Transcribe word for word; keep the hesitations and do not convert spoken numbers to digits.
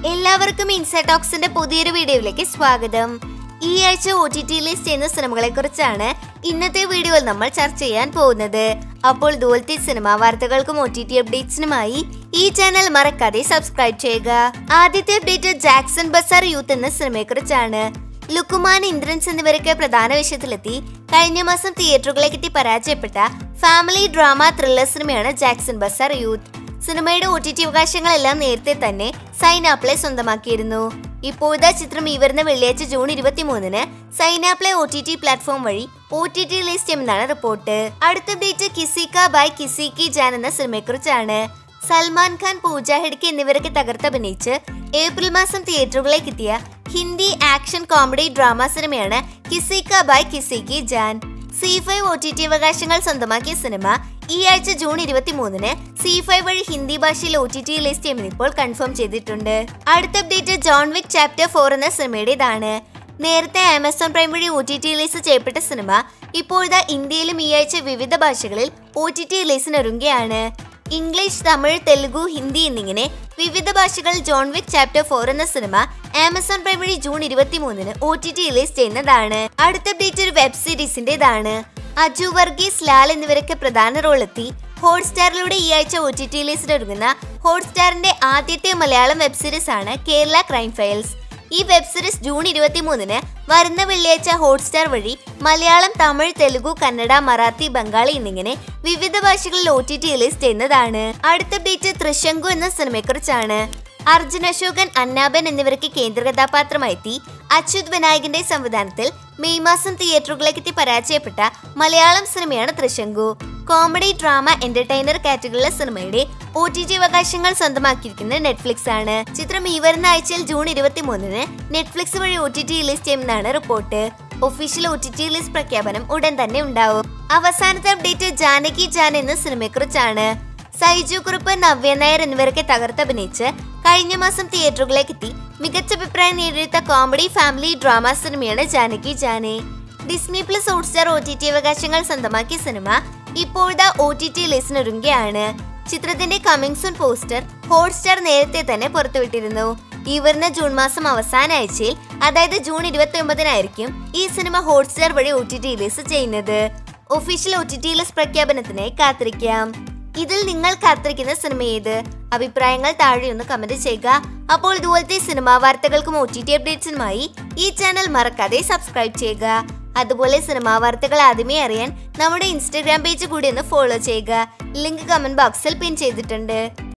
എല്ലാവർക്കും ഇൻസൈഡ് ടോക്സിന്റെ പുതിയൊരു വീഡിയോയിലേക്ക് സ്വാഗതം. ഈ ആഴ്ച ഒ ടി ടി ലിസ്റ്റ് ചെയ്യുന്ന സിനിമകളെ കുറിച്ചാണ് ഇന്നത്തെ വീഡിയോയിൽ നമ്മൾ ചർച്ച ചെയ്യാൻ പോകുന്നത്. അപ്പോൾ ഇതുപോലത്തെ സിനിമാ വാർത്തകൾക്കും ഒ ടി ടി അപ്ഡേറ്റ്സിനുമായി ഈ ചാനൽ മറക്കാതെ സബ്സ്ക്രൈബ് ചെയ്യുക. ആദ്യത്തെ അപ്ഡേറ്റ് ജാക്സൺ ബസാർ യൂത്ത് എന്ന സിനിമയെ കുറിച്ചാണ്. ലുക്കുമാൻ, ഇന്ദ്രൻസ് എന്നിവരൊക്കെ പ്രധാന വിഷയത്തിലെത്തി കഴിഞ്ഞ മാസം തിയേറ്ററുകളിലേക്ക് എത്തി പരാജയപ്പെട്ട ഫാമിലി ഡ്രാമ ത്രില്ലർ സിനിമയാണ് ജാക്സൺ ബസാർ യൂത്ത്. സിനിമയുടെ ഒ ടി ടി അവകാശങ്ങളെല്ലാം നേരത്തെ തന്നെ സൈനാപ്ലേ സ്വന്തമാക്കിയിരുന്നു. ഇപ്പോഴത്തെ ചിത്രം ഈ വരുന്ന വെള്ളിയാഴ്ച ജൂൺ ഇരുപത്തി മൂന്നിന് Saina Play O T T platform വഴി ഒ ടി ടി ലിസ്റ്റ് ചെയ്യുമെന്നാണ് റിപ്പോർട്ട്. അടുത്ത അപ്ഡേറ്റ് കിസിക ബൈ കിസി കി ജാൻ എന്ന സിനിമയെ കുറിച്ചാണ്. സൽമാൻ ഖാൻ, പൂജ ഹെഗ്ഡെ എന്നിവരൊക്കെ തകർത്തഭിനയിച്ച് ഏപ്രിൽ മാസം തിയേറ്ററുകളിലേക്ക് എത്തിയ ഹിന്ദി ആക്ഷൻ കോമഡി ഡ്രാമ സിനിമയാണ് Kisika Bhai Kisi Ki Jaan. Zee five O T T അവകാശങ്ങൾ സ്വന്തമാക്കിയ സിനിമ ഈ ആഴ്ച ജൂൺ ഇരുപത്തി മൂന്നിന് സി ഫൈവ് വഴി ഹിന്ദി ഭാഷയിൽ ഒ ടി ടി ലിസ്റ്റ് ചെയ്യുമെന്ന് ഇപ്പോൾ കൺഫേം ചെയ്തിട്ടുണ്ട്. അടുത്ത update John Wick chapter four എന്ന സിനിമയുടേതാണ്. നേരത്തെ ആമസോൺ പ്രൈം വഴി ഒ ടി ടി റിലീസ് ചെയ്യപ്പെട്ട സിനിമ ഇപ്പോഴത്തെ ഇന്ത്യയിലും ഈ ആഴ്ച വിവിധ ഭാഷകളിൽ ഒ ടി ടി റിലീസിനൊരുങ്ങുകയാണ്. ഇംഗ്ലീഷ്, തമിഴ്, തെലുഗു, ഹിന്ദി എന്നിങ്ങനെ വിവിധ ഭാഷകളിൽ ജോൺ വിക് ചാപ്റ്റർ ഫോർ എന്ന സിനിമ ആമസോൺ പ്രൈം വഴി ജൂൺ ഇരുപത്തി മൂന്നിന് ഒ ടി ടി റിലീസ് ചെയ്യുന്നതാണ്. അടുത്ത അപ്ഡേറ്റ് ഒരു വെബ് സീരീസിന്റേതാണ്. അജു വർഗീസ്, ലാൽ എന്നിവരൊക്കെ പ്രധാന റോളെത്തി ഹോട്ട്സ്റ്റാറിലൂടെ ഈ ആഴ്ച ഒ ടി ടി റിലീസിനൊരുങ്ങുന്ന ഹോട്ട്സ്റ്റാറിന്റെ ആദ്യത്തെ മലയാളം വെബ് സീരീസ് ആണ് കേരള ക്രൈം ഫയൽസ്. ഈ വെബ് സീരീസ് ജൂൺ ഇരുപത്തി മൂന്നിന് വരുന്ന വെള്ളിയാഴ്ച ഹോട്ട്സ്റ്റാർ വഴി മലയാളം, തമിഴ്, തെലുഗു, കന്നഡ, മറാത്തി, ബംഗാളി എന്നിങ്ങനെ വിവിധ ഭാഷകളിൽ ഒ ടി ടി റിലീസ് ചെയ്യുന്നതാണ്. അടുത്ത അപ്ഡേറ്റ് തൃശങ്കു എന്ന സിനിമയെക്കുറിച്ചാണ്. അർജുൻ അശോകൻ, അന്നാബൻ എന്നിവർക്ക് കേന്ദ്ര കഥാപാത്രമായെത്തി അച്യുത് വിനായകന്റെ സംവിധാനത്തിൽ മെയ് മാസം തിയേറ്ററുകളിലേക്ക് എത്തി പരാജയപ്പെട്ട മലയാളം സിനിമയാണ് തൃശങ്കു. കോമഡി, ഡ്രാമ, എന്റർടൈനർ കാറ്റഗറിയിലെ സിനിമയുടെ ഒ ടി ടി അവകാശങ്ങൾ സ്വന്തമാക്കിയിരിക്കുന്നത് നെറ്റ്ഫ്ലിക്സ് ആണ്. ചിത്രം ഈ വരുന്ന ആഴ്ചയിൽ ജൂൺ ഇരുപത്തി മൂന്നിന് നെറ്റ്ഫ്ലിക്സ് വഴി ഒ ടി ടി റിലീസ് ചെയ്യുമെന്നാണ് report. Official O T T release പ്രഖ്യാപനം ഉടൻ തന്നെ ഉണ്ടാവും. അവസാനത്തെ അപ്ഡേറ്റ് ജാനകി ജാൻ എന്ന സിനിമയെക്കുറിച്ചാണ്. സൈജു കുറുപ്പ്, നവ്യ നായർ എന്നിവരൊക്കെ തകർത്തഭിനയിച്ച് കഴിഞ്ഞ മാസം തിയേറ്ററുകളിലേക്ക് എത്തി മികച്ച അഭിപ്രായം നേടിയെടുത്ത കോമഡി ഫാമിലി ഡ്രാമ സിനിമയാണ് Janaki Jaane. Disney plus Hotstar O T T അവകാശങ്ങൾ സ്വന്തമാക്കിയ സിനിമ ഇപ്പോഴത്തെ ഒ ടി ടി റിലീസിനൊരുങ്ങുകയാണ്. ചിത്രത്തിന്റെ കമ്മിങ് സൂൺ പോസ്റ്റർ ഹോട്ട്സ്റ്റാർ നേരത്തെ തന്നെ പുറത്തുവിട്ടിരുന്നു. ഈ വരുന്ന ജൂൺ മാസം അവസാന ആഴ്ചയിൽ, അതായത് ജൂൺ ഇരുപത്തി ഒമ്പതിനായിരിക്കും ഈ സിനിമ ഹോട്ട്സ്റ്റാർ വഴി ഒ ടി ടി റിലീസ് ചെയ്യുന്നത്. Official O T T release പ്രഖ്യാപനത്തിനായി കാത്തിരിക്കാം. ഇതിൽ നിങ്ങൾ കാത്തിരിക്കുന്ന സിനിമ ഏത്? അഭിപ്രായങ്ങൾ താഴെ ഒന്ന് കമന്റ് ചെയ്യുക. അപ്പോൾ ഇതുപോലത്തെ സിനിമാ വാർത്തകൾക്കും ഒ ടി ടി അപ്ഡേറ്റ്സിനുമായി ഈ ചാനൽ മറക്കാതെ സബ്സ്ക്രൈബ് ചെയ്യുക. അതുപോലെ സിനിമാ വാർത്തകൾ ആദ്യമേ അറിയാൻ നമ്മുടെ ഇൻസ്റ്റാഗ്രാം പേജ് കൂടി ഒന്ന് ഫോളോ ചെയ്യുക. ലിങ്ക് കമന്റ് ബോക്സിൽ പിൻ ചെയ്തിട്ടുണ്ട്.